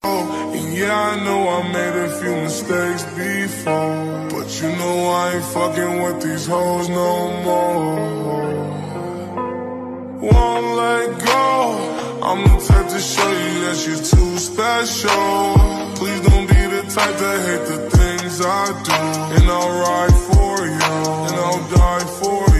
And yeah, I know I made a few mistakes before, but you know I ain't fucking with these hoes no more. Won't let go. I'm the type to show you that you're too special. Please don't be the type to hate the things I do. And I'll ride for you, and I'll die for you.